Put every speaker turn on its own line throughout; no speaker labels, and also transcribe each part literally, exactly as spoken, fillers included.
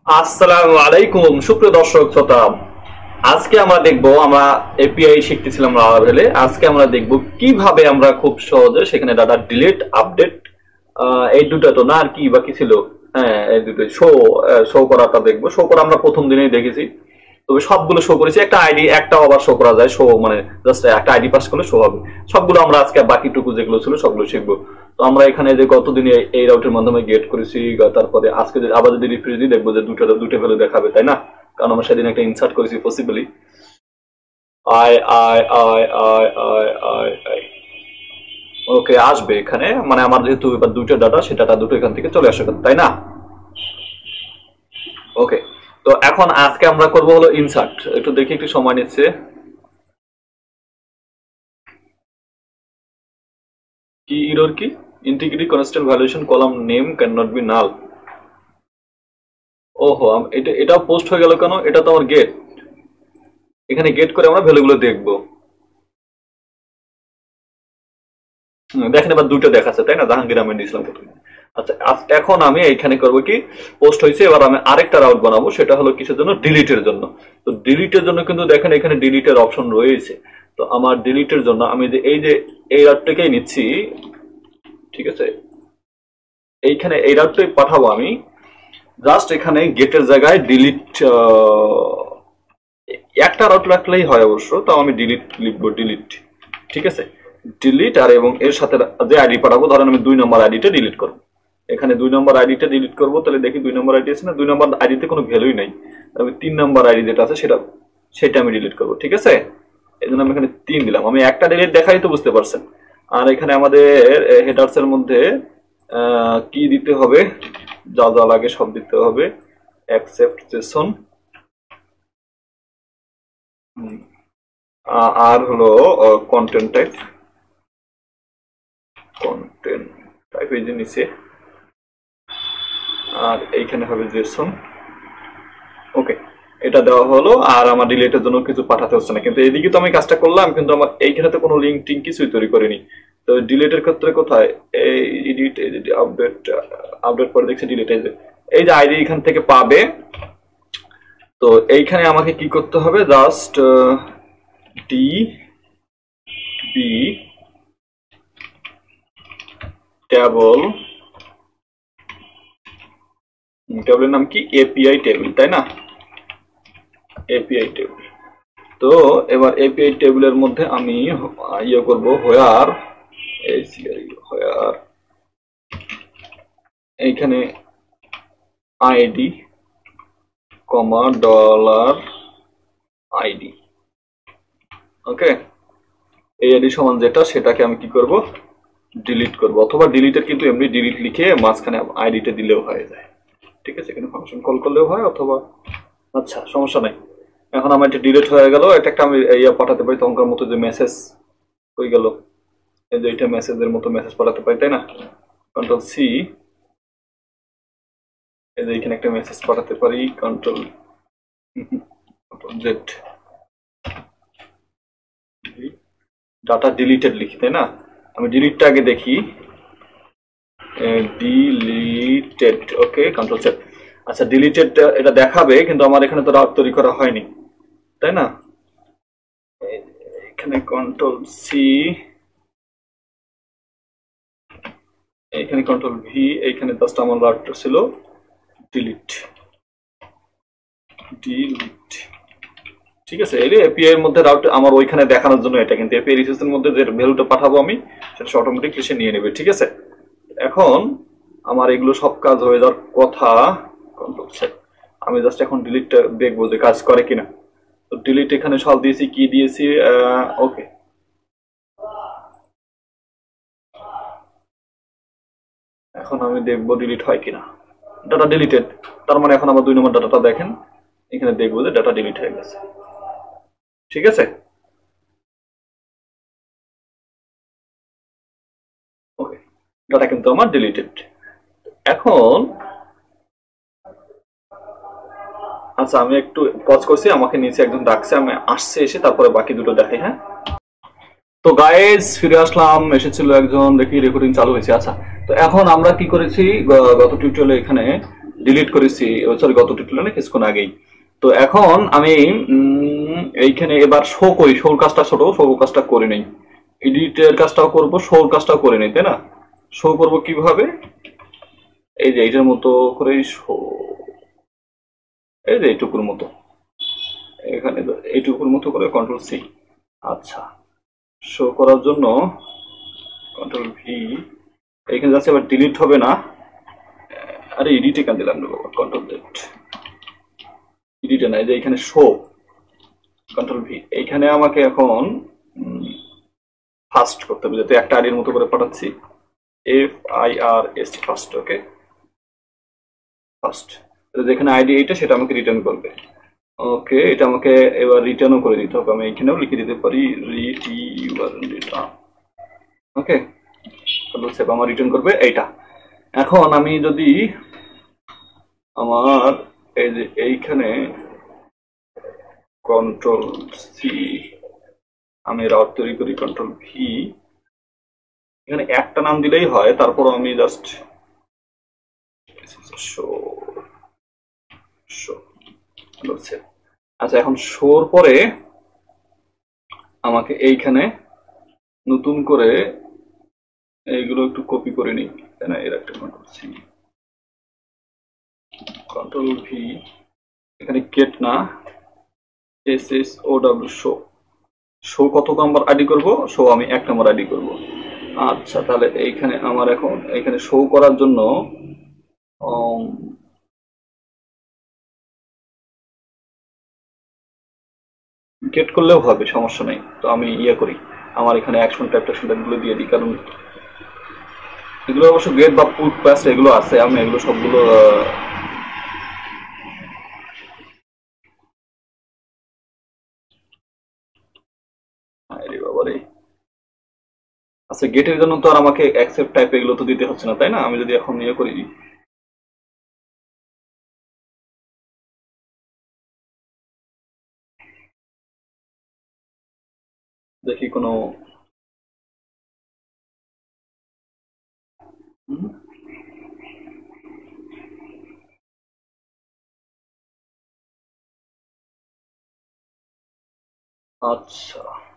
আসসালামু আলাইকুম সুপ্রিয় দর্শক শ্রোতা। আজকে আমরা দেখব, আমরা এপিআই শিখতেছিলাম লারাভেলে। আজকে আমরা দেখব কিভাবে আমরা খুব সহজে সেখানে ডাটা ডিলিট আপডেট এই দুটো তো না আর কি বাকি ছিল, হ্যাঁ এই দুটো শো শো করাটা দেখবো। শো করা আমরা প্রথম দিনেই দেখেছি, তবে সবগুলো শো করেছি। একটা আইডি একটা আবার শো করা যায়, শো মানে জাস্ট একটা আইডি পাস করলে শো হবে। সবগুলো আমরা আজকে বাকিটুকু যেগুলো ছিল সবগুলো শিখবো। তো আমরা এখানে যে গতদিনে এই রাউটের মাধ্যমে গেট করেছি, তারপরে আজকে আবার যদি রিফ্রেশ দিই দেখবো যে দুটো দুটো ভ্যালু দেখাবে, তাই না? কারণ আমরা সেদিন একটা ইনসার্ট করেছি possibly. I I I I I I I okay আসবে এখানে, মানে আমার যেহেতু এবার দুটো ডাটা, সেটা দুটো এখান থেকে চলে আসবে, তাই না? ওকে, তো এখন আজকে আমরা করব হলো ইনসার্ট। একটু দেখি, একটু সময় নিচ্ছে। কি এরর কি? Integrity constant valuation column name can not be null. ওহো, এটা এটা পোস্ট হয়ে গেল কেন? এটা তো আমার গেট। এখানে গেট করে আমরা ভ্যালুগুলো দেখব। দেখেন এবার দুটো দেখাচ্ছে, তাই না? জাহাঙ্গীর আহমেদ ইসলাম প্রথমে। আচ্ছা, এখন আমি এইখানে করব কি, পোস্ট হয়েছে, এবার আমি আরেকটা রাউট বানাবো। সেটা হলো কিসের জন্য? ডিলিটের জন্য। তো ডিলিটের জন্য কিন্তু দেখেন এখানে ডিলিটের অপশন রয়েছে। তো আমার ডিলিটের জন্য আমি যে এই যে এই রাউটটাকেই নিচ্ছি, ঠিক আছে? এইখানে এই রাউটটাই পাঠাবো আমি। জাস্ট এখানে গেটের জায়গায় ডিলিট একটা রাউট রাখলেই হয় অবশ্য, তাও আমি ডিলিট লিখবো, ডিলিট। ঠিক আছে, ডিলিট। আর এবং এর সাথে যে আইডি পাঠাবো, ধরেন আমি দুই নম্বর আইডিটা ডিলিট করবো। এখানে দুই নম্বর আইডিটা ডিলিট করবো, তাহলে দেখি দুই নম্বর আইডি আছে না? দুই নম্বর আইডিতে কোনো ভ্যালুই নাই। আমি তিন নম্বর আইডি যেটা আছে সেটা সেটা আমি ডিলিট করবো। ঠিক আছে, এই জন্য আমি এখানে তিন দিলাম। আমি একটা ডিলিট দেখাই তো বুঝতে পারছেন। আর এখানে আমাদের হেডার্স এর মধ্যে কি দিতে হবে, যা যা লাগে সব দিতে হবে। অ্যাকসেপ্ট জেসন, আর হলো কন্টেন্ট টাইপ, কন্টেন্ট টাইপ এই যে নিচে, আর এইখানে হবে জেসন। ওকে, এটা দেওয়া হলো। আর আমার ডিলিটের জন্য কিছু পাঠাতে হচ্ছে না, কিন্তু এইদিকে তো আমি কাজটা করলাম, কিন্তু আমার এইখানে তো কোনো লিঙ্ক টিঙ্ক কিছুই তৈরি করিনি। তো ডিলিটের ক্ষেত্রে কোথায় এই এডিট আপডেট আপডেট করে দেখছি ডিলিট, এই যে এই যে আইডি এখান থেকে পাবে। তো এইখানে আমাকে কি করতে হবে? জাস্ট ডি বি টেবল, টেবিলের নাম কি? এপিআই টেবিল, তাই না? API table. তো এবার এপিআই টেবিলের মধ্যে আমি ইয়ে করব, হোয়ার হোয়ার এইখানে ID comma dollar ID. Okay, এই আইডি সমান যেটা, সেটাকে আমি কি করব? ডিলিট করব। অথবা ডিলিটের কিন্তু এমনি ডিলিট লিখে মাঝখানে আইডিটা দিলেও হয়ে যায়। ঠিক আছে, এখানে ফাংশন কল করলেও হয়, অথবা আচ্ছা সমস্যা নাই। এখন আমার এটা ডিলিট হয়ে গেল। এটা একটা আমি ইয়া পাঠাতে পারি তখনকার মতো, যে মেসেজ হয়ে গেল, এই যে এটা মেসেজের মতো মেসেজ পাঠাতে পারি, তাই না? কন্ট্রোল সি, এই যে এখানে একটা মেসেজ পাঠাতে পারি, control control Z, data deleted লিখি, তাই না? আমি ডিলিটটা আগে দেখি, ডিলিটেড। Okay, control Z. আচ্ছা, ডিলিটেড এটা দেখাবে, কিন্তু আমার এখানে তো রাউট তৈরি করা হয়নি, তাই না? এখানে কন্ট্রোল সি, এইখানে কন্ট্রোল ভি, এইখানে জাস্ট আমার রাউটটা ছিল ডিলিট, ডিলিট। ঠিক আছে, এই এপিআই এর মধ্যে রাউট আমার ওইখানে দেখানোর জন্য এটা, কিন্তু এপিআই রিসোর্সের মধ্যে যে ভ্যালুটা পাঠাবো আমি, সেটা অটোমেটিকলি সে নিয়ে নেবে। ঠিক আছে, এখন আমার এগুলো সব কাজ হয়ে যাওয়ার কথা। কন্ট্রোল সেট, আমি জাস্ট এখন ডিলিটটা দেখবো যে কাজ করে কিনা। তো ডিলিট এখানে সব দিয়েছি, কি দিয়েছি, ওকে। এখন আমি দেখবো ডিলিট হয় কিনা। ডাটা ডিলিটেড, তার মানে এখন আমার দুই নম্বর ডাটাটা দেখেন, এখানে দেখবো যে ডাটা ডিলিট হয়ে গেছে। ঠিক আছে, ওকে, ডাটা কিন্তু আমার ডিলিটেড। এখন আচ্ছা, আমি একটু পজ করছি, আমাকে নিচে একজন ডাকছে, আমি আসছে, এসে তারপরে বাকি দুটো দেখাই। হ্যাঁ, তো গাইস ফিরে আসলাম, এসেছিল একজন, দেখি রেকর্ডিং চালু হয়েছে। আচ্ছা, তো এখন আমরা কি করেছি গত টিউটোরিয়ালে, এখানে ডিলিট করেছি, সরি গত টিউটোরিয়ালে কিছুক্ষণ আগেই। তো এখন আমি এইখানে এবার শো করি, শোর কাজটা ছোট, শো কাজটা করে নেই, এডিটের কাজটাও করবো, শোর কাজটাও করে নেই, তাই না? শো করবো কিভাবে? এই যে এইটার মতো করে শো, এই যে এইটুকুর মতো, এখানে এইটুকুর মতো করে কন্ট্রোল সি। আচ্ছা, শো করার জন্য কন্ট্রোল ভি, এইখানে যাচ্ছে, এবার ডিলিট হবে না, আরে এডিটে কেন দিলাম না বাবা, কন্ট্রোল জেড, এডিটে নাই, যে এখানে শো, কন্ট্রোল ভি, এইখানে আমাকে এখন ফার্স্ট করতে হবে, যাতে একটা আইডির মতো করে পাঠাচ্ছি, F I R S first, okay first, যেখানে আইডি এইটা সেটা আমাকে রিটার্ন করবে, ওকে এটা আমাকে এবার রিটার্নও করে দিতে হবে, আমি এখানেও লিখে দিতে পারি রিটার্ন, ওকে সেভ, আমার রিটার্ন করবে এইটা। এখন আমি যদি আমার এই যে এইখানে কন্ট্রোল সি, আমি রাউট তৈরি করি, কন্ট্রোল ভি, এখানে একটা নাম দিলেই হয়, তারপর আমি জাস্ট শো শো, আচ্ছা এখন শোর পরে আমাকে এইখানে নতুন করে এইগুলো একটু কপি করে নিই, তাই না? এর একটা কন্ট্রোল সি, কন্ট্রোল ভি, এখানে গেট না, S S O W show, show কত নাম্বার আইডি করব? শো আমি এক নাম্বার আইডি করব। আচ্ছা তাহলে এইখানে আমার এখন এইখানে শো করার জন্য গেট করলেও হবে, সমস্যা নেই। তো আমি ইয়ে করি, আমার এখানে অ্যাকশন টাইপ অ্যাকশন টাইপগুলো দিয়ে দিই, কারণ এগুলো অবশ্য গেট বা পুট প্যাস এগুলো আছে, আমি এগুলো সবগুলো আচ্ছা গেটের জন্য তো আর আমাকে অ্যাকসেপ্ট টাইপ এগুলো তো দিতে হচ্ছে না, তাই না? আমি যদি এখন ইয়ে করি, দেখি কোনো আচ্ছা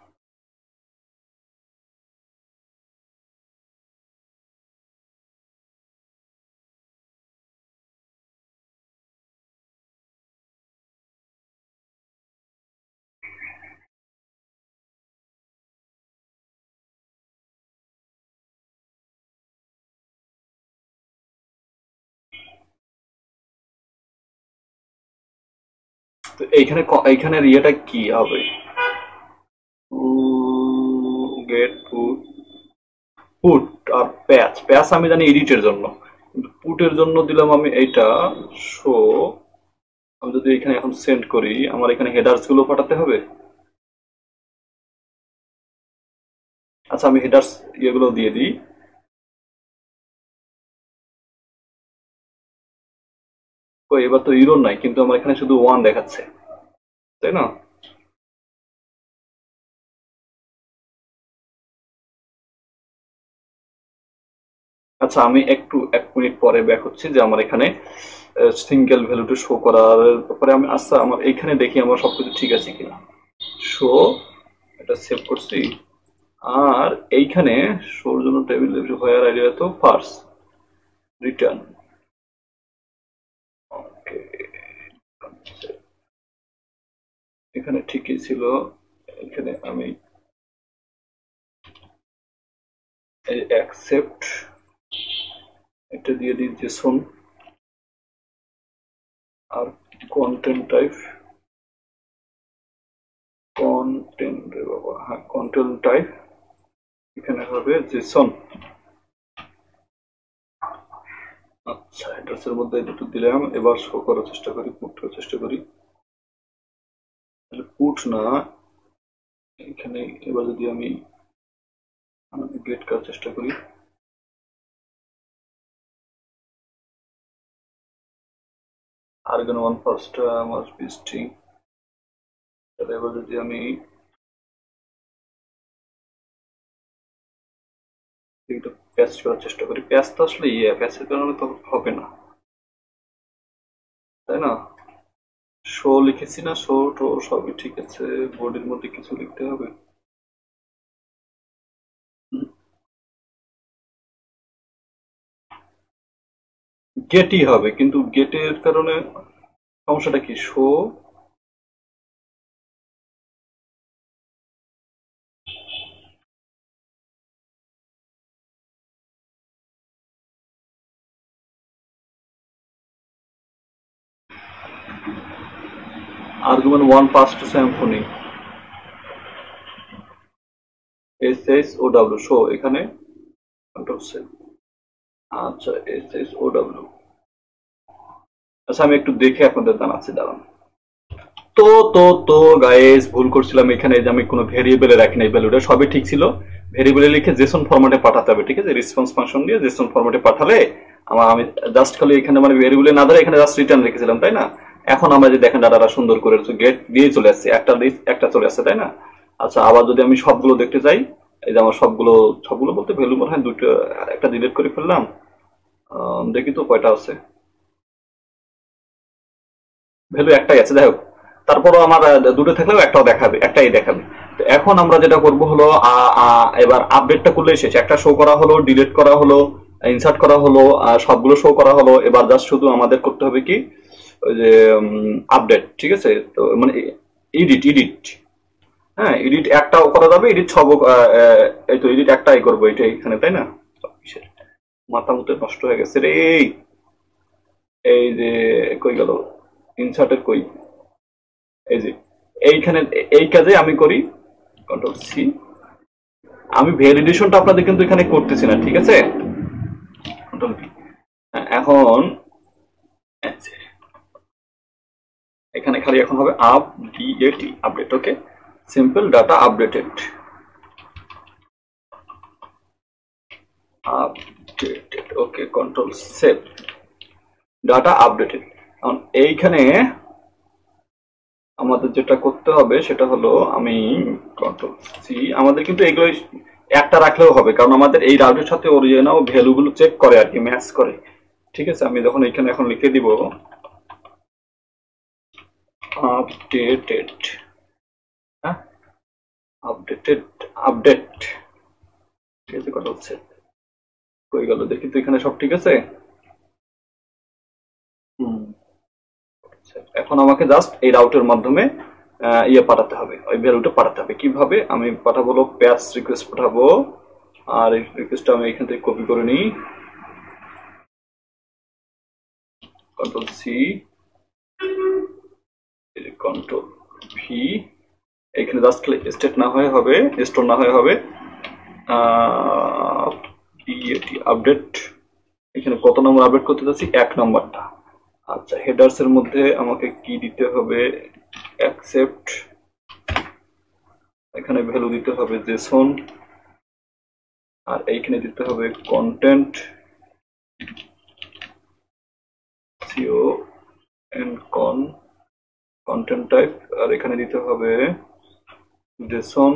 তো এইখানে এইখানে ইয়েটা কি হবে? গেট পুট, পুট আর প্যাচ, প্যাচ আমি জানি এডিটের জন্য, কিন্তু পুটের জন্য দিলাম আমি এইটা শো। আমি যদি এখানে এখন সেন্ড করি, আমার এখানে হেডার্স গুলো পাঠাতে হবে। আচ্ছা আমি হেডার্স ইয়েগুলো দিয়ে দিই, ও এবার তো ইরোর নাই, কিন্তু আমার এখানে শুধু ওয়ান দেখাচ্ছে, তাই না? আচ্ছা আমি একটু এক মিনিট পরে ব্যাক হচ্ছি, যে আমার এখানে সিঙ্গেল ভ্যালুটা শো করার ব্যাপারে আমি, আচ্ছা আমার এইখানে দেখি আমার সবকিছু ঠিক আছে কিনা। শো, এটা সেভ করছি, আর এইখানে শোর জন্য টেবিল হোয়ার আইডিয়া তো ফার্স্ট রিটার্ন, ওকে এখানে ঠিকই ছিল। এখানে আমি এই অ্যাকসেপ্ট এটা দিয়ে দিই জেসন, আর কন্টেন্ট টাইপ, কন্টেন্ট রে বাবা, হ্যাঁ কন্টেন্ট টাইপ এখানে হবে জেসন। আচ্ছা অ্যাড্রেসের মধ্যে দুটো দিলাম, এবার শো করার চেষ্টা করি, পুট করার চেষ্টা করি, পুট না, এখানে এবার যদি আমি গেট করার চেষ্টা করি, argon one first uh, must be string, তাহলে এবার যদি আমি একটু প্যাচ করার চেষ্টা করি, প্যাচ তো আসলে ইয়ে প্যাচের কারণে তো হবে না, তাই না? শো লিখেছি না, শো টো সবই ঠিক আছে, বোর্ডের মধ্যে কিছু লিখতে হবে। গেটই হবে, কিন্তু গেটের কারণে সমস্যাটা কি? Show argument one pass two স্যাম্পনি S S O W show, এখানে কন্ট্রোল সেল। আচ্ছা, এস এস ও ডাব্লিউ। আচ্ছা, আমি একটু দেখে আপনাদের জানাচ্ছি, দাঁড়ান। তো তো তো গাইস, ভুল করছিলাম এখানে, যে আমি কোনো ভেরিয়েবলে রাখি নাই ভ্যালুটা, সবই ঠিক ছিল। ভেরিয়েবলে লিখে জেসন ফরম্যাটে পাঠাতে হবে, ঠিক আছে? রেসপন্স ফাংশন দিয়ে জেসন ফরম্যাটে পাঠালে আমার, আমি জাস্ট খালি এখানে মানে ভেরিয়েবলে না ধরে এখানে জাস্ট রিটার্ন রেখেছিলাম, তাই না? এখন আমরা যে দেখেন ডাটাটা সুন্দর করে গেট দিয়ে চলে আসছে, একটা একটা চলে আসছে, তাই না? আচ্ছা, আবার যদি আমি সবগুলো দেখতে যাই, এই যে আমার সবগুলো সবগুলো বলতে ভ্যালু মনে হয় দুটো, একটা ডিলিট করে ফেললাম। দেখি তো কয়টা আছে, ভ্যালু একটাই আছে, যাই হোক। তারপরও আমার দুটো থাকলেও একটাও দেখাবে, একটাই দেখাবে। তো এখন আমরা যেটা করব হলো, এবার আপডেটটা করলে শেষ। একটা শো করা হলো, ডিলিট করা হলো, ইনসার্ট করা হলো, সবগুলো শো করা হলো। এবার জাস্ট শুধু আমাদের করতে হবে কি, ওই যে আপডেট, ঠিক আছে? তো মানে এডিট এডিট হ্যাঁ, এডিট একটাও করা যাবে, এডিট সব, এই তো এডিট একটাই করবো, এটা এখানে, তাই না? মাথা মতো নষ্ট হয়ে গেছে রে। এই যে কই গেল ইনসার্টের, কই, এই যে এইখানে, এই কাজে আমি করি কন্ট্রোল সি। আমি ভ্যালিডেশনটা আপনাদের কিন্তু এখানে করতেছি না, ঠিক আছে? Control V. এখন এখানে খালি এখন হবে update, update, okay? Simple data updated, updated, okay, control save, data updated. এখন এইখানে আমাদের যেটা করতে হবে সেটা হলো, আমি কন্ট্রোল সি, আমাদের কিন্তু এগুলো একটা রাখলেও হবে, কারণ আমাদের এই রাউটের সাথে অরিজিনাল ভ্যালুগুলো চেক করে আর কি, ম্যাচ করে, ঠিক আছে? আমি যখন এখানে এখন লিখে দিব আপডেটেড, হ্যাঁ, আপডেটেড, আপডেট, ঠিক আছে? কন্ট্রোল সেভ, হয়ে গেল, দেখি তো এখানে সব ঠিক আছে। হুম, এখন আমাকে জাস্ট এই রাউটের মাধ্যমে ইয়ে পাঠাতে হবে, ওই ভ্যালুটা পাঠাতে হবে। কিভাবে আমি পাঠাবো? প্যাচ রিকোয়েস্ট পাঠাবো, আর এই রিকোয়েস্টটা আমি এখান থেকে কপি করে নিই, কন্ট্রোল সি, কন্ট্রোল ভি, এখানে জাস্ট স্টেট না হয়ে হবে, স্টোর না হয়ে হবে আপডেট। এখানে কত নম্বর আপডেট করতে যাচ্ছি? এক নম্বরটা। আচ্ছা, হেডার্স এর মধ্যে আমাকে কি দিতে হবে? অ্যাকসেপ্ট, এখানে ভ্যালু দিতে হবে জেসন, আর এইখানে দিতে হবে content, CO and con, content type, আর এখানে দিতে হবে জেসন,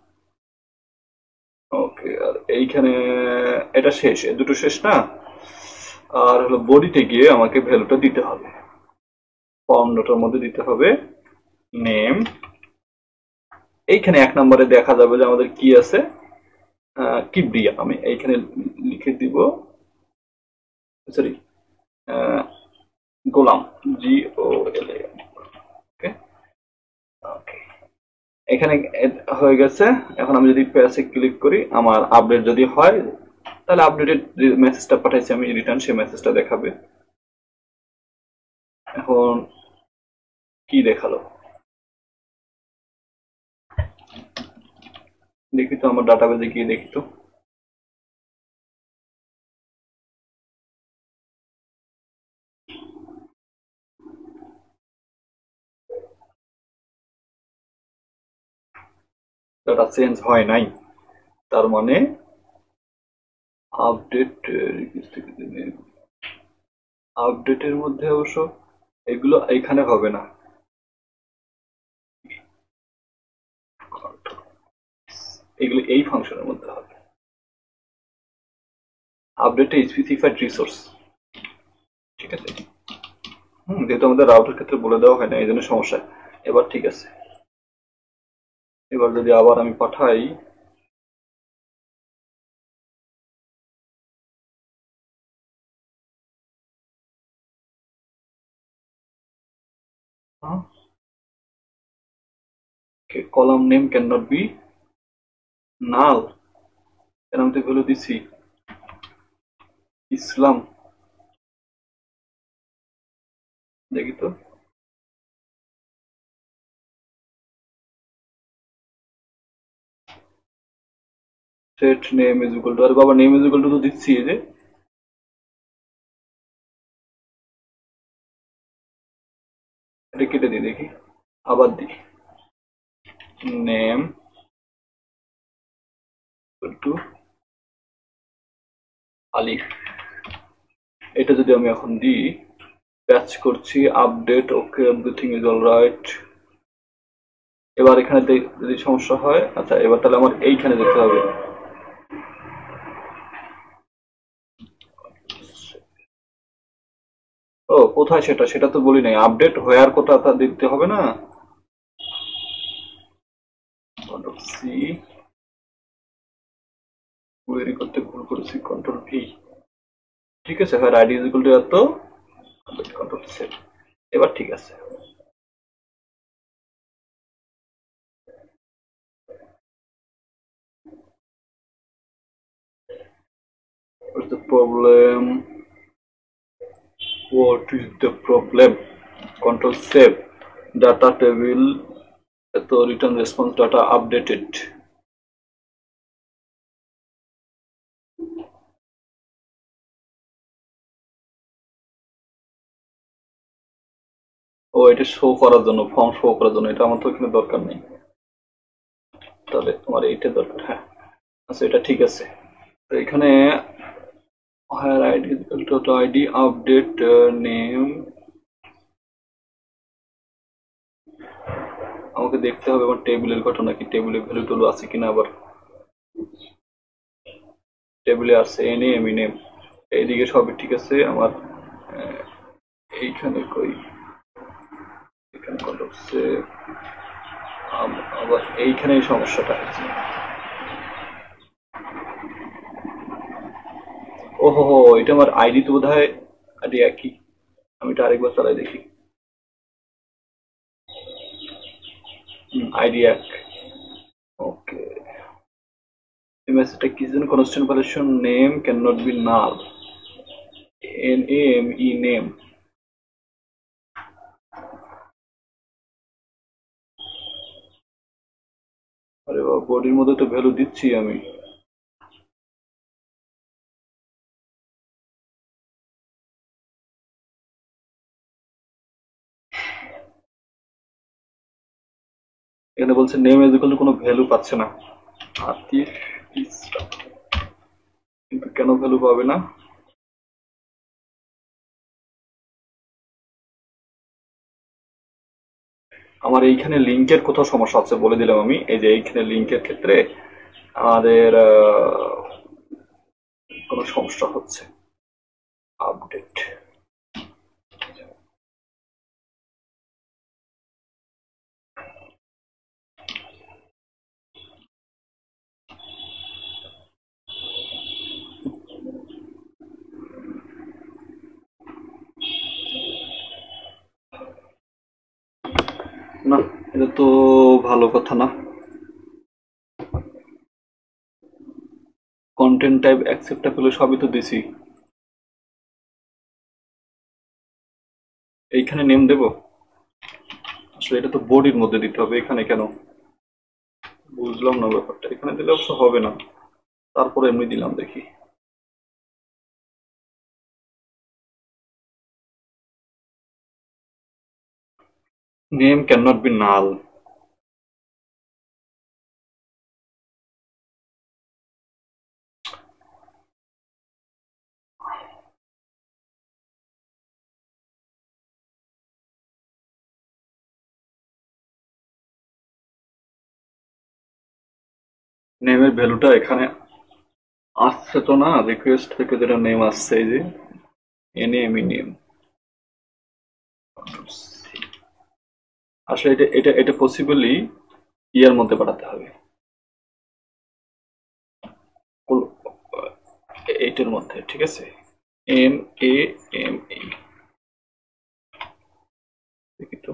ওকে। আর এইখানে এটা শেষ, এই দুটো শেষ না? আর হলো বডিতে গিয়ে আমাকে ভ্যালুটা দিতে হবে, ফর্ম ডটার মধ্যে দিতে হবে নেম। এইখানে এক নম্বরে দেখা যাবে যে আমাদের কি আছে, কিবরিয়া, আমি এইখানে লিখে দিব, সরি, গোলাম, জি ও এল এ, ওকে ওকে। এখানে হয়ে গেছে। এখন আমি যদি পেজে ক্লিক করি, আমার আপডেট যদি হয়, তাহলে আপডেটেড যে মেসেজটা পাঠাইছি আমি রিটার্ন, সেই মেসেজটা দেখাবে। এখন কি দেখালো দেখি তো, আমার ডাটাবেজে গিয়ে দেখি তো। ডাটা চেঞ্জ হয় নাই, তার মানে আপডেট, আপডেটের মধ্যে অবশ্য এগুলো এখানে হবে না, এগুলো এই ফাংশনের মধ্যে হবে। আপডেট স্পেসিফাইড রিসোর্স, ঠিক আছে? হুম, যেহেতু আমাদের রাউটের ক্ষেত্রে বলে দেওয়া হয় না, এই জন্য সমস্যা। এবার ঠিক আছে। এবার যদি আবার আমি পাঠাই, column name can not be null, কেন আমি তো ভ্যালু দিছি ইসলাম, দেখি তো। Set name is equal to, আরে বাবা নেম ইজ ইকুয়াল টু তো দিচ্ছি, এই যে এটা কেটে দিই, দেখি আবার দিই নেম ইকুয়াল টু আলিফ। এটা যদি আমি এখন দিই, প্যাচ করছি, update, okay everything is alright. এবার এখানে যদি সমস্যা হয়, আচ্ছা এবার তাহলে আমার এইখানে যেতে হবে। ও কোথায় সেটা, সেটা তো বলি নাই, আপডেট হোয়ার কোথা তা দিতে হবে না। সি কোয়েরি করতে ভুল করেছি, কন্ট্রোল ভি, ঠিক আছে। Where ID is equal to এত, কন্ট্রোল সেভ। এবার ঠিক আছে। What's the problem? What is the problem? Control save. Data table, the return response data updated. ও এটা শো করার জন্য, ফর্ম শো করার জন্য, এটা আমার তো এখানে দরকার নেই, তাহলে তোমার এইটা দরকার। হ্যাঁ আচ্ছা, এটা ঠিক আছে। তো এখানে higher id is equal to auto id update uh, name, আমাকে দেখতে হবে আমার টেবিলের ঘটনা কি, টেবিলে ভ্যালু টুলু আছে কিনা। আবার টেবিলে আছে এনে এমি নেম, এইদিকে সবই ঠিক আছে আমার। এইখানে কই, এখানে কত হচ্ছে, আবার এইখানে এই সমস্যাটা হচ্ছে। ওহো হো, এটা আমার আইডি তো বোধ হয় আইডি একই, আমি এটা আরেকবার চালাই দেখি। আইডি এক, ওকে। মেসেজটা কি যেন, constant variation name can not be null, N A M E name. আরে বাবা, বডির মধ্যে তো ভ্যালু দিচ্ছি আমি। এখানে বলছে নেম ইজ ইকুয়াল টু কোনো ভ্যালু পাচ্ছে না, আতিফ ইসলাম, কিন্তু কেন ভ্যালু পাবে না? আমার এইখানে লিঙ্কের কোথাও সমস্যা আছে বলে দিলাম আমি, এই যে এইখানে লিঙ্কের ক্ষেত্রে আমাদের কোনো সমস্যা হচ্ছে। আপডেট, না এটা তো ভালো কথা না। কন্টেন্ট টাইপ অ্যাকসেপ্টেবল সবই তো দিছি, এইখানে নেম দেব, আসলে এটা তো বডির মধ্যে দিতে হবে, এখানে কেন বুঝলাম না ব্যাপারটা। এখানে দিলে অবশ্য হবে না, তারপরে এমনি দিলাম দেখি। Name can not be null, নেমের ভ্যালুটা এখানে আসছে তো না, রিকোয়েস্ট থেকে যেটা নেম আসছে, এই যে এনে এমি নেম, আসলে এটা এটা এটা পসিবলি ইয়ার মধ্যে পাঠাতে হবে, এইটার মধ্যে, ঠিক আছে, এম এ এম এ দেখি তো।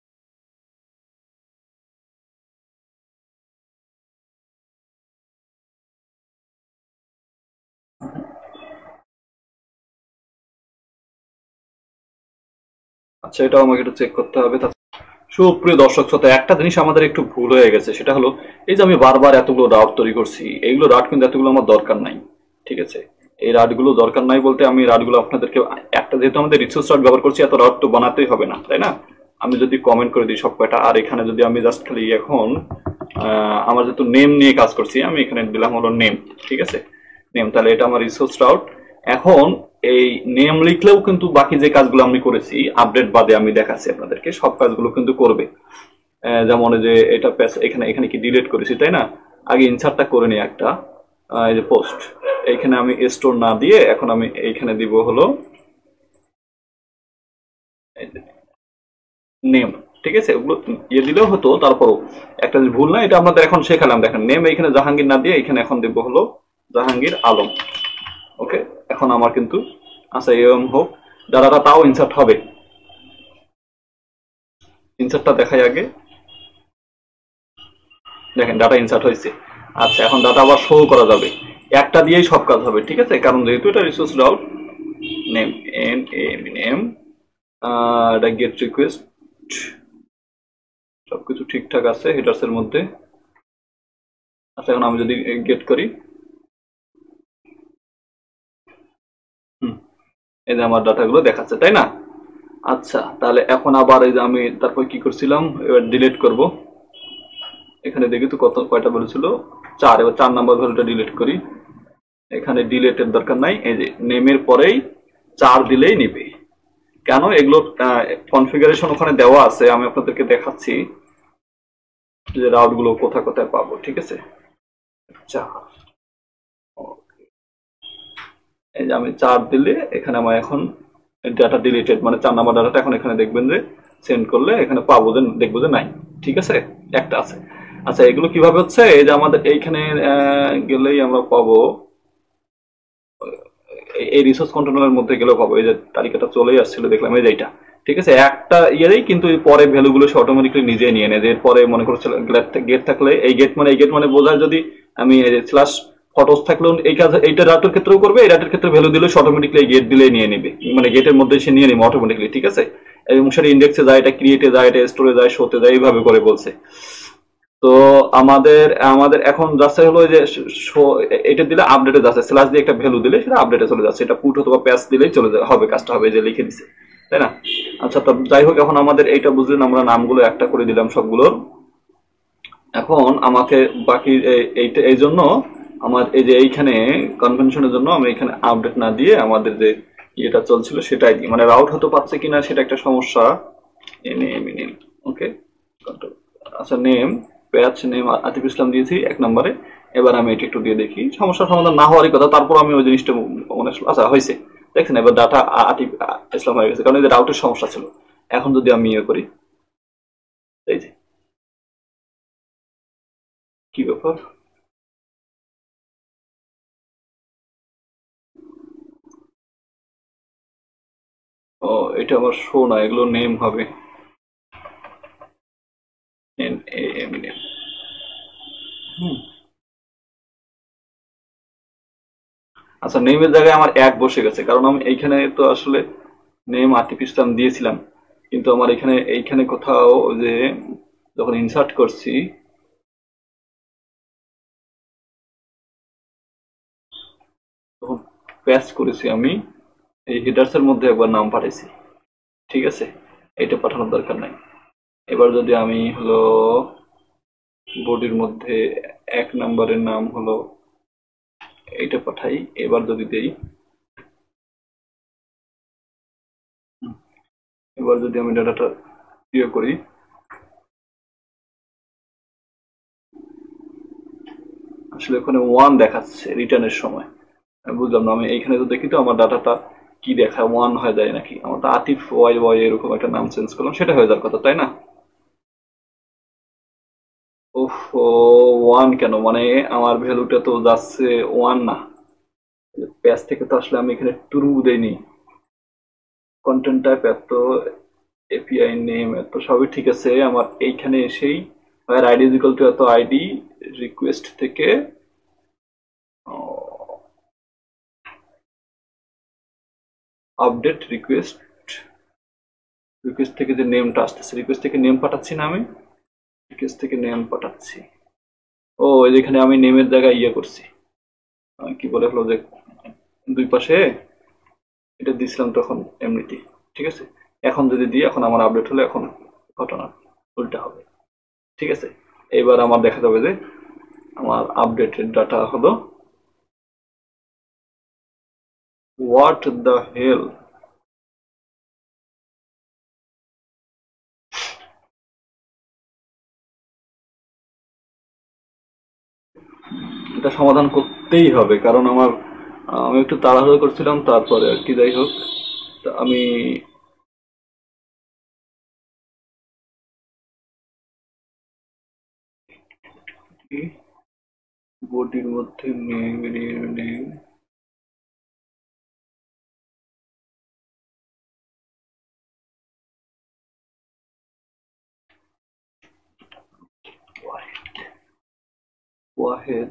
আচ্ছা, এটাও আমাকে একটু চেক করতে হবে। সুপ্রিয় দর্শক শ্রোতা, একটা জিনিস আমাদের একটু ভুল হয়ে গেছে, সেটা হলো এই যে আমি বারবার এতগুলো রাউট তৈরি করছি, এইগুলো রাউট কিন্তু এতগুলো আমার দরকার নাই, ঠিক আছে। এই রাউটগুলো দরকার নাই বলতে আমি রাউটগুলো আপনাদেরকে একটা, যেহেতু আমাদের রিসোর্স রাউট ব্যবহার করছি, এত রাউট তো বানাতেই হবে না, তাই না। আমি যদি কমেন্ট করে দিই সব কয়টা, আর এখানে যদি আমি জাস্ট খালি এখন আমার যেহেতু নেম নিয়ে কাজ করছি, আমি এখানে দিলাম হলো নেম, ঠিক আছে, নেম, তাহলে এটা আমার রিসোর্স রাউট। এখন এই নেম লিখলেও কিন্তু বাকি যে কাজগুলো আমি করেছি আপডেট বাদে আমি দেখাচ্ছি আপনাদেরকে, সব কাজগুলো কিন্তু করবে। যেমন যে এটা এখানে এখানে কি ডিলিট করেছি, তাই না, আগে ইনসার্টটা করে নিই একটা, এই যে পোস্ট, এইখানে আমি স্টোর না দিয়ে এখন আমি এইখানে দিব হলো নেম, ঠিক আছে। ওগুলো ইয়ে দিলেও হতো, তারপরও একটা ভুল না, এটা আপনাদের এখন শেখালাম। দেখেন নেম এইখানে জাহাঙ্গীর না দিয়ে এখানে এখন দিব হলো জাহাঙ্গীর আলম, ওকে। এখন আমার কিন্তু আচ্ছা এরকম হোক, ডাটাটা তাও ইনসার্ট হবে, ইনসার্টটা দেখাই আগে, দেখেন ডাটা ইনসার্ট হয়েছে। আচ্ছা, এখন ডাটা আবার শো করা যাবে, একটা দিয়েই সব কাজ হবে, ঠিক আছে, কারণ যেহেতু এটা resource route. Name N M name, এটা গেট রিকোয়েস্ট, সবকিছু ঠিকঠাক আছে হেডার্স এর মধ্যে। আচ্ছা, এখন আমি যদি গেট করি, হুম, এই যে আমার ডাটাগুলো দেখাচ্ছে, তাই না। আচ্ছা, তাহলে এখন আবার এই যে আমি তারপর কি করছিলাম, এবার ডিলিট করব। এখানে দেখি তো কত কয়টা ভ্যালু ছিল, চার, এবার চার নাম্বার ভ্যালুটা ডিলিট করি। এখানে ডিলিটের দরকার নাই, এই যে নেমের পরেই চার দিলেই নিবে। কেন, এগুলো কনফিগারেশন ওখানে দেওয়া আছে, আমি আপনাদেরকে দেখাচ্ছি যে রাউট গুলো কোথায় কোথায় পাবো, ঠিক আছে। চার, এই যে আমি চার দিলে এখানে আমার এখন ডাটা ডিলিটেড, মানে চার নাম্বার ডাটাটা এখন এখানে দেখবেন যে সেন্ড করলে এখানে পাবো যে, দেখবো যে নাই, ঠিক আছে, একটা আছে। আচ্ছা, এগুলো কিভাবে হচ্ছে, এই যে আমাদের এইখানে গেলেই আমরা পাবো, এই রিসোর্স কন্ট্রোলের মধ্যে গেলেও পাবো, এই যে তালিকাটা চলেই আসছিল দেখলাম, এই যে এটা, ঠিক আছে, একটা ইয়েই কিন্তু পরে ভ্যালুগুলো সে অটোমেটিকলি নিজে নিয়ে নেয়। যে পরে মনে করছিল গেট থাকলে এই গেট মানে এই গেট মানে বোঝায়, যদি আমি স্ল্যাশ ফটোস থাকলেও এই কাজ এইটা রাউটের ক্ষেত্রেও করবে, এই রাউটের ক্ষেত্রে ভ্যালু দিলে সে অটোমেটিকলি এই গেট দিলে নিয়ে নেবে, মানে গেটের মধ্যে সে নিয়ে নেবে অটোমেটিকলি, ঠিক আছে। এবং সেটা ইন্ডেক্সে যায়, এটা ক্রিয়েটে যায়, এটা স্টোরে যায়, শোতে যায়, এইভাবে করে বলছে। তো আমাদের আমাদের এখন যাচ্ছে হলো যে এটা দিলে আপডেটে যাচ্ছে, স্ল্যাশ দিয়ে একটা ভ্যালু দিলে সেটা আপডেটে চলে যাচ্ছে, এটা পুট অথবা প্যাচ দিলেই চলে হবে, কাজটা হবে, যে লিখে দিছে, তাই না। আচ্ছা, তো যাই হোক, এখন আমাদের এইটা বুঝলেন, আমরা নামগুলো একটা করে দিলাম সবগুলোর। এখন আমাকে বাকি এইটা, এই জন্য আমার এই যে এইখানে কনভেনশনের জন্য আমি এখানে আপডেট না দিয়ে আমাদের যে ইয়েটা চলছিল সেটাই দিই, মানে রাউট হতে পারছে কিনা সেটা একটা সমস্যা। নেম, ওকে, আচ্ছা, name patch name Atif Islam দিয়েছি এক নম্বরে। এবার আমি এটা একটু দিয়ে দেখি, সমস্যার সমাধান না হওয়ারই কথা, তারপর আমি ওই জিনিসটা মনে, আচ্ছা হয়েছে, দেখছেন, এবার ডাটা আতিফ ইসলাম হয়ে গেছে, কারণ এই যে রাউটের সমস্যা ছিল। এখন যদি আমি ইয়ে করি, এই যে কি ব্যাপার, ও এটা আমার শো না, এগুলো নেম হবে, এন এ এম নেম, হুম। আচ্ছা, নেমের জায়গায় আমার এক বসে গেছে, কারণ আমি এইখানে তো আসলে নেম আতিফ ইসলাম দিয়েছিলাম, কিন্তু আমার এখানে এইখানে কোথাও যে যখন ইনসার্ট করছি, তখন প্যাচ করেছি আমি, এই হেডার্স এর মধ্যে একবার নাম পাঠাইছি, ঠিক আছে, এটা পাঠানোর দরকার নাই। এবার যদি আমি হলো বডির মধ্যে এক নাম্বারের নাম হলো এইটা পাঠাই, এবার যদি দেই, এবার যদি আমি ডাটাটা ইয়ে করি, আসলে ওখানে ওয়ান দেখাচ্ছে রিটার্নের সময়, বুঝলাম না। আমি এইখানে তো দেখি তো আমার ডাটাটা কি দেখা ওয়ান হয়ে যায় নাকি? আমার তো আতিফ ওয়াই ওয়াই এরকম একটা নাম চেঞ্জ করলাম, সেটা হয়ে যাওয়ার কথা, তাই না? ওহ, ওয়ান কেন? মানে আমার ভ্যালুটা তো যাচ্ছে ওয়ান না। পেজ থেকে তো আসলে আমি এখানে ট্রু দেইনি। কন্টেন্ট টাইপ এত, এপিআই নেম এত সবই ঠিক আছে। আমার এইখানে এসেই আইডি ইজ ইকুয়াল টু এত, আইডি রিকোয়েস্ট থেকে আপডেট রিকোয়েস্ট, রিকোয়েস্ট থেকে যে নেমটা আসতেছে, রিকোয়েস্ট থেকে নেম পাঠাচ্ছি না আমি, রিকোয়েস্ট থেকে নেম পাঠাচ্ছি। ও এখানে আমি নেমের জায়গায় ইয়ে করছি, কি বলে হলো যে দুই পাশে এটা দিছিলাম তখন এমনিতে, ঠিক আছে। এখন যদি দিই, এখন আমার আপডেট হলে এখন ঘটনা উল্টা হবে, ঠিক আছে। এবার আমার দেখা যাবে যে আমার আপডেটেড ডাটা হলো হোয়াট দ্য হেল। এটা সমাধান করতেই হবে, কারণ আমার আমি একটু তাড়াহুড়ো করছিলাম, তারপরে আর কি যাই হোক আমি বডির মধ্যে নেম নেম ওয়াহেদ,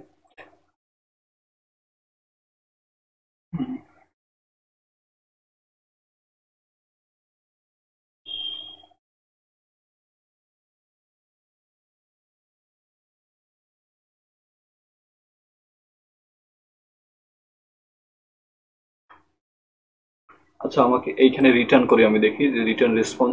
আচ্ছা আমাকে এইখানে রিটার্ন করি, আমি দেখি যে রিটার্ন রেসপন্স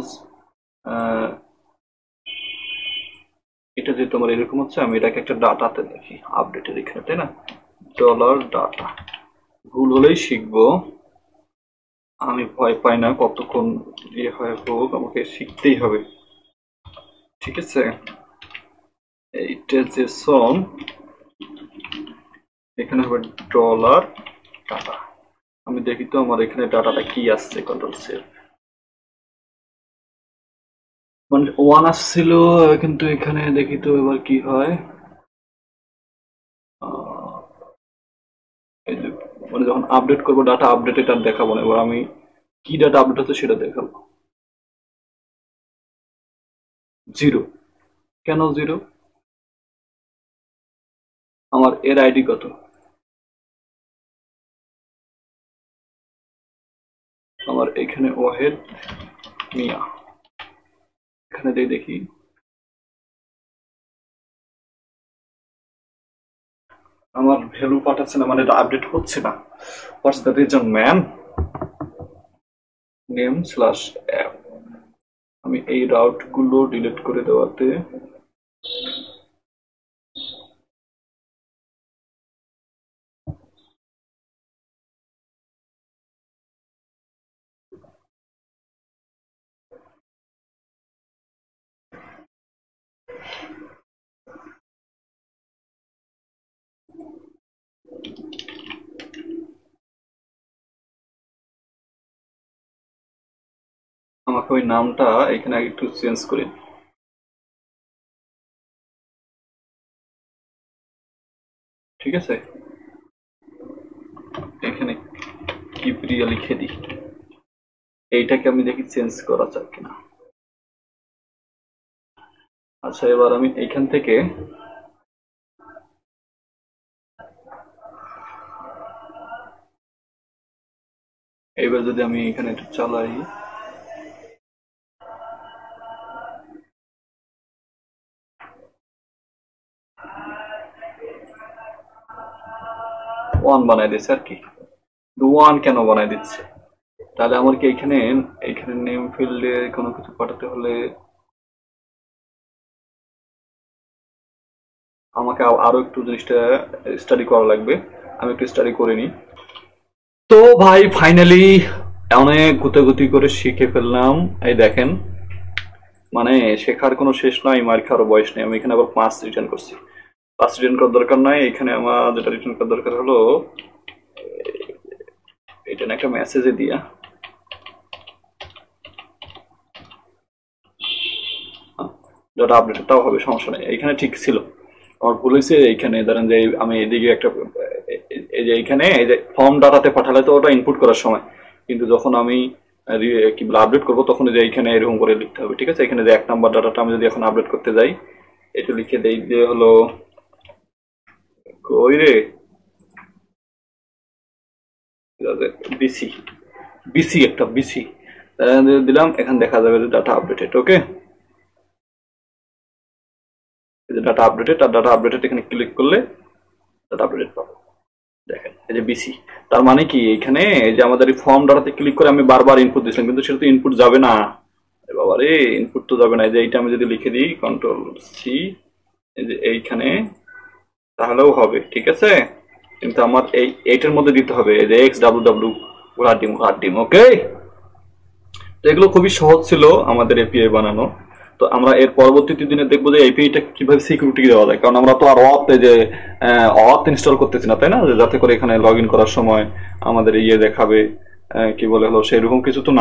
এটা যে তোমার এরকম হচ্ছে, আমি এটাকে একটা ডাটাতে দেখি আপডেটের এখানে, তাই না? ডলার ডাটা, ভুল হলেই শিখবো, আমি ভয় পাই না, কতক্ষণ ইয়ে হয় হোক আমাকে শিখতেই হবে, ঠিক আছে। এইটা যে সম এখানে হবে ডলার ডাটা, আমি দেখি তো আমার এখানে ডাটাটা কি আসছে, কন্ট্রোল সেভ, মানে ওয়ান আসছিল, কিন্তু এখানে দেখি তো এবার কি হয়। এই যে মানে যখন আপডেট করবো ডাটা আপডেটেড আর দেখাবো না, এবার আমি কি ডাটা আপডেট হচ্ছে সেটা দেখাবো। জিরো কেন? জিরো আমার এর আইডি কত? আমার এখানে ওয়াহেদ মিয়া, এখানে দিয়ে দেখি আমার ভ্যালু পাঠাচ্ছে না, মানে এটা আপডেট হচ্ছে না। What's the reason man? Name slash app, আমি এই রাউট গুলো ডিলিট করে দেওয়াতে আমাকে ওই নামটা এখানে আগে একটু চেঞ্জ করে, ঠিক আছে। এখানে কিপ্রিয়া লিখে দিই, এইটাকে আমি দেখি চেঞ্জ করা যায় কিনা। আচ্ছা এবার আমি এইখান থেকে এবার যদি আমি এখানে একটু চালাই, ওয়ান বানাই দিচ্ছে আর কি। ওয়ান কেন বানাই দিচ্ছে? তাহলে আমার কি এখানে এখানে নেম ফিল্ডে কোনো কিছু পাঠাতে হলে আমাকে আরো একটু জিনিসটা স্টাডি করা লাগবে, আমি একটু স্টাডি করে নিই। তো ভাই ফাইনালি অনেক গুতাগুতি করে শিখে ফেললাম। এই দেখেন, মানে শেখার কোনো শেষ নাই, মার খাওয়ার বয়স নেই। আমি এখানে আবার পাঁচ রিটার্ন করছি, পাঁচ রিটার্ন করার দরকার নাই। এখানে আমার যেটা রিটার্ন করার দরকার হলো এটা এটা একটা মেসেজে দিয়া ডাটা আপডেটটাও হবে, সমস্যা নেই। এখানে ঠিক ছিল, আমার ভুল হয়েছে এইখানে। ধরেন যে আমি এদিকে একটা এই যে এইখানে এই যে ফর্ম ডাটাতে পাঠালে তো ওটা ইনপুট করার সময়, কিন্তু যখন আমি কি বলে আপডেট করবো তখন যে এইখানে এরকম করে লিখতে হবে, ঠিক আছে। এখানে যে এক নাম্বার ডাটাটা আমি যদি এখন আপডেট করতে যাই, এটা লিখে দেই যে হলো কই রে বিসি, বিসি একটা বিসি দিলাম, এখানে দেখা যাবে যে data updated. Okay, data updated, আর ডাটা আপডেটেড এখানে ক্লিক করলে ডাটা আপডেটেড পাবো। দেখেন এই যে বিসি, তার মানে কি এখানে এই যে আমাদের এই ফর্ম ডাটাতে ক্লিক করে আমি বারবার ইনপুট দিয়েছিলাম, কিন্তু সেটা তো ইনপুট যাবে না। বাবা রে, ইনপুট তো যাবে না। এই যে এইটা আমি যদি লিখে দিই কন্ট্রোল সি, এই যে এইখানে, তাহলেও হবে, ঠিক আছে। কিন্তু আমার এই এইটার মধ্যে দিতে হবে এই যে এক্স ডাব্লিউ ডাব্লিউ ঘোড়ার ডিম ঘোড়ার ডিম। ওকে, তো এগুলো খুবই সহজ ছিল আমাদের এপিআই বানানো। তো আমরা এর পরবর্তী দিনে দেখবো যে এপিআইটা কিভাবে সিকিউরিটি দেওয়া যায়, কারণ আমরা তো আর অথ যে অথ ইনস্টল করতেছি না, তাই না, যাতে করে এখানে লগ ইন করার সময় আমাদের ইয়ে দেখাবে কি বলে হলো সেরকম কিছু তো না।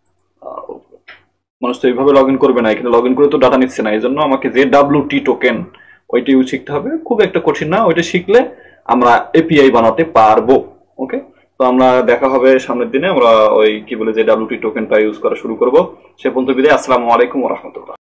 মানুষ তো এইভাবে লগ ইন করবে না, এখানে লগ ইন করে তো ডাটা নিচ্ছে না। এই জন্য আমাকে যে ডাব্লিউ টি টোকেন ওইটা ইউজ শিখতে হবে, খুব একটা কঠিন না। ওইটা শিখলে আমরা এপিআই বানাতে পারবো। ওকে, তো আমরা দেখা হবে সামনের দিনে, আমরা ওই কি বলে যে ডাব্লিউ টি টোকেনটা ইউজ করা শুরু করব। সে পর্যন্ত বিদায়, আসসালামু আলাইকুম ওয়া রাহমাতুল্লাহ।